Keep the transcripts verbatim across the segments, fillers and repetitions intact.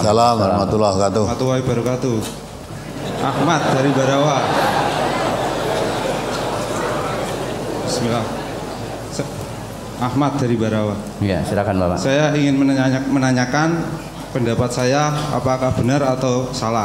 Waalaikumsalam warahmatullahi wabarakatuh. Warahmatullahi wabarakatuh. Ahmad dari Barawa. Bismillah. Ahmad dari Barawa. Ya, silakan Bapak. Saya ingin menanya, menanyakan pendapat saya apakah benar atau salah.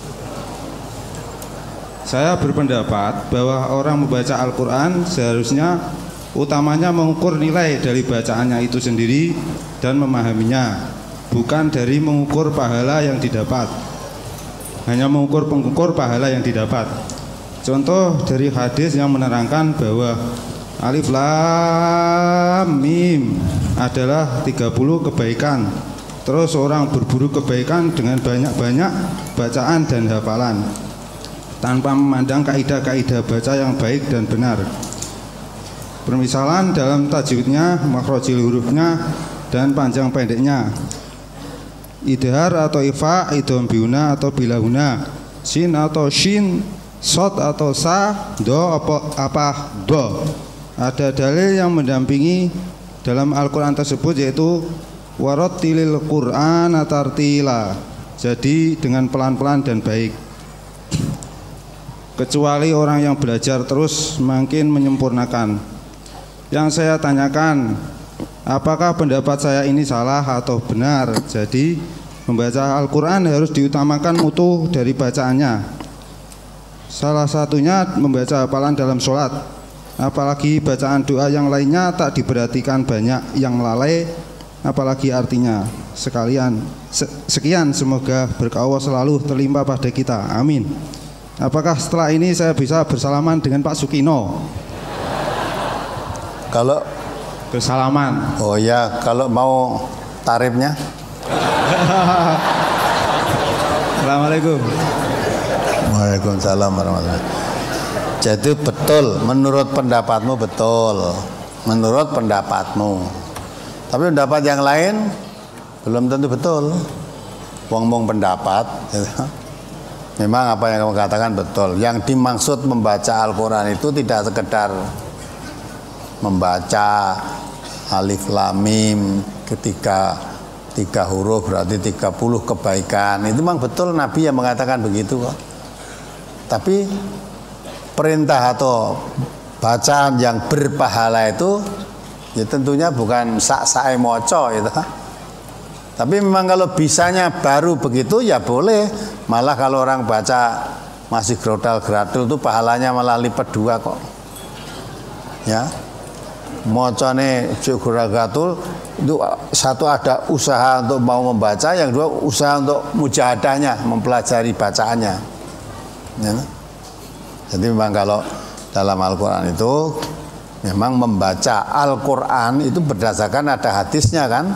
Saya berpendapat bahwa orang membaca Al-Quran seharusnya utamanya mengukur nilai dari bacaannya itu sendiri dan memahaminya, bukan dari mengukur pahala yang didapat. Hanya mengukur pengukur pahala yang didapat. Contoh dari hadis yang menerangkan bahwa Alif Lam Mim adalah tiga puluh kebaikan. Terus orang berburu kebaikan dengan banyak-banyak bacaan dan hafalan, tanpa memandang kaidah-kaidah baca yang baik dan benar. Permisalan dalam tajwidnya, makhrajil hurufnya, dan panjang pendeknya. Idhar atau ifa, idhom biuna atau bilahuna, sin atau shin, sod atau sa, do apa, apa do. Ada dalil yang mendampingi dalam Al-Quran tersebut, yaitu warattilil Qur'ana tartila, jadi dengan pelan-pelan dan baik. Kecuali orang yang belajar terus makin menyempurnakan. Yang saya tanyakan, apakah pendapat saya ini salah atau benar? Jadi membaca Al-Quran harus diutamakan mutu dari bacaannya. Salah satunya membaca hafalan dalam sholat. Apalagi bacaan doa yang lainnya tak diperhatikan, banyak yang lalai, apalagi artinya. Sekalian sekian, semoga berkah Allah selalu terlimpah pada kita, amin. Apakah setelah ini saya bisa bersalaman dengan Pak Sukino? Kalau bersalaman. Oh ya, kalau mau tarifnya. Assalamualaikum. Waalaikumsalam warahmatullahi wabarakatuh. Jadi betul, menurut pendapatmu betul, menurut pendapatmu. Tapi pendapat yang lain belum tentu betul. Wong-wong pendapat, gitu. Memang apa yang kamu katakan betul. Yang dimaksud membaca Al-Quran itu tidak sekedar membaca alif lam mim ketika tiga huruf berarti tiga puluh kebaikan. Itu memang betul, Nabi yang mengatakan begitu kok. Tapi perintah atau bacaan yang berpahala itu ya tentunya bukan sak-sae moco itu. Tapi memang kalau bisanya baru begitu ya boleh. Malah kalau orang baca masih grodal-gradul itu pahalanya malah lipat dua kok. Ya. Mocone grodal-gradul itu satu ada usaha untuk mau membaca, yang dua usaha untuk mujahadahnya, mempelajari bacaannya. Ya. Jadi memang kalau dalam Al-Quran itu memang membaca Al-Quran itu berdasarkan ada hadisnya kan.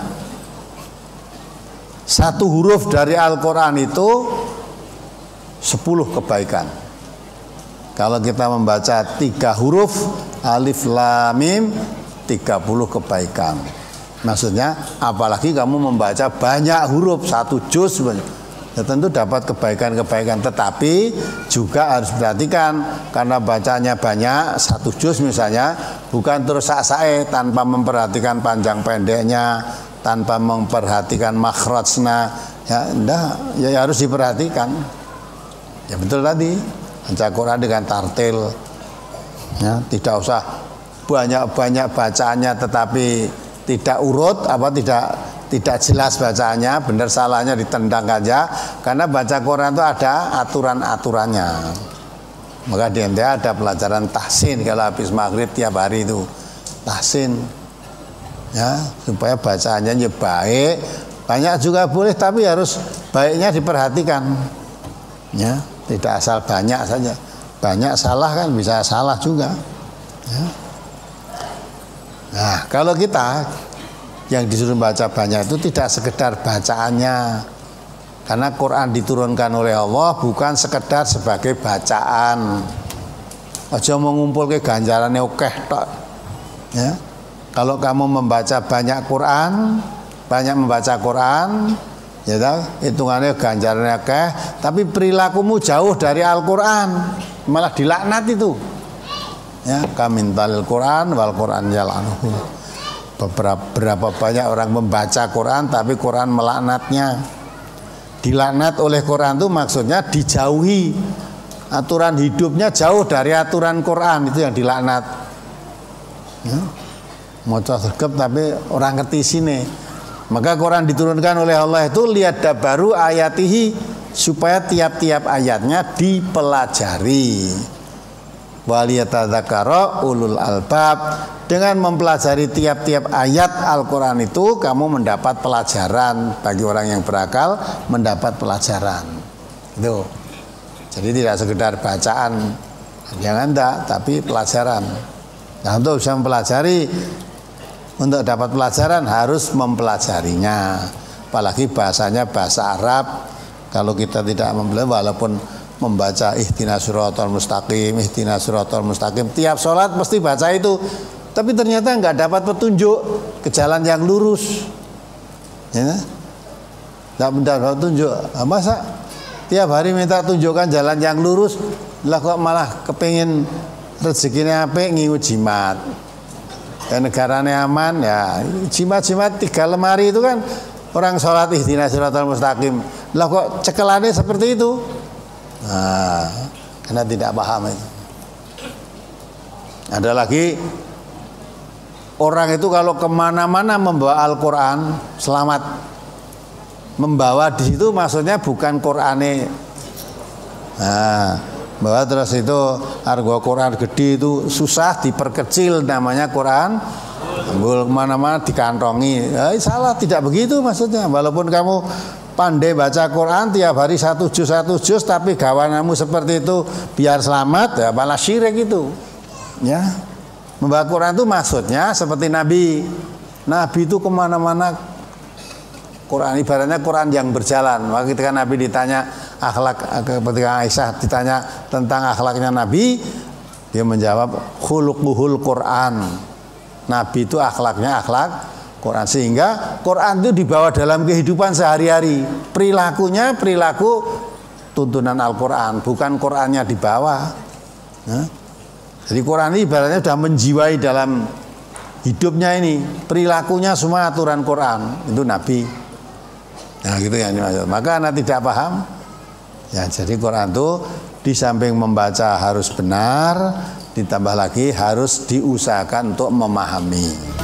Satu huruf dari Al-Quran itu sepuluh kebaikan. Kalau kita membaca tiga huruf alif lam mim tiga puluh kebaikan. Maksudnya apalagi kamu membaca banyak huruf, satu juz, ya tentu dapat kebaikan-kebaikan. Tetapi juga harus perhatikan, karena bacanya banyak, satu juz misalnya, bukan terus sak-sae tanpa memperhatikan panjang pendeknya, tanpa memperhatikan makhrajnya, ya enggak, ya harus diperhatikan. Ya betul tadi, baca Quran dengan tartil, ya tidak usah banyak-banyak bacaannya tetapi tidak urut, apa tidak tidak jelas bacaannya, benar salahnya ditendang aja, karena baca Quran itu ada aturan-aturannya. Maka di N T A ada pelajaran tahsin kalau habis maghrib tiap hari itu tahsin, ya supaya bacaannya ya baik. Banyak juga boleh, tapi harus baiknya diperhatikan, ya tidak asal banyak saja. Banyak salah kan bisa salah juga, ya. Nah kalau kita yang disuruh baca banyak itu tidak sekedar bacaannya, karena Quran diturunkan oleh Allah bukan sekedar sebagai bacaan. Aja mau ngumpul ke ganjarannya oke tok, ya. Kalau kamu membaca banyak Quran, banyak membaca Quran, ya tahu, hitungannya ganjarannya oke, tapi perilakumu jauh dari Al-Quran, malah dilaknat itu. Ya, kamintalil Quran wal Quran yal'anuhu. Beberapa berapa banyak orang membaca Quran tapi Quran melaknatnya. Dilaknat oleh Quran itu maksudnya dijauhi, aturan hidupnya jauh dari aturan Quran, itu yang dilaknat. Ya. Maca sregep tapi orang ngerti sini. Maka Quran diturunkan oleh Allah itu lihat baru ayatihi, supaya tiap-tiap ayatnya dipelajari. Waliyatadzakara ulul albab, dengan mempelajari tiap-tiap ayat Al-Quran itu kamu mendapat pelajaran. Bagi orang yang berakal mendapat pelajaran itu. Jadi tidak sekedar bacaan, jangan enggak, tapi pelajaran. Nah, untuk bisa mempelajari, untuk dapat pelajaran harus mempelajarinya. Apalagi bahasanya bahasa Arab. Kalau kita tidak mempelajari, walaupun membaca ihdinas siratal mustaqim, ihdinas siratal mustaqim, tiap sholat mesti baca itu, tapi ternyata nggak dapat petunjuk ke jalan yang lurus, ya, nggak mendapat petunjuk. Masa tiap hari minta tunjukkan jalan yang lurus, lah kok malah kepingin rezekinya apik ngingu jimat, dan negaranya aman, ya jimat-jimat tiga lemari itu kan orang sholat ihdinas siratal mustaqim, lah kok cekelannya seperti itu. Nah, karena tidak paham itu. Ada lagi orang itu kalau kemana-mana membawa Al-Quran selamat. Membawa di situ maksudnya bukan Qur'ane. Nah, bahwa terus itu harga Quran gede itu susah diperkecil, namanya Quran. Ambil kemana-mana dikantongi. Ya, salah, tidak begitu maksudnya. Walaupun kamu pandai baca Quran tiap hari satu juz satu juz, tapi gawananmu seperti itu biar selamat, ya malah syirik itu. Ya, membawa Quran itu maksudnya seperti Nabi. Nabi itu kemana-mana Quran, ibaratnya Quran yang berjalan. Maka ketika Nabi ditanya akhlak, ketika Aisyah ditanya tentang akhlaknya Nabi, dia menjawab khuluquhul Quran. Nabi itu akhlaknya akhlak Quran, sehingga Quran itu dibawa dalam kehidupan sehari-hari. Perilakunya perilaku tuntunan Al-Quran, bukan Qurannya dibawa. Nah, jadi Quran ini ibaratnya sudah menjiwai dalam hidupnya ini. Perilakunya semua aturan Quran, itu Nabi. Nah gitu yang dimaksud. Maka anak tidak paham. Ya, jadi Quran itu di samping membaca harus benar, ditambah lagi harus diusahakan untuk memahami.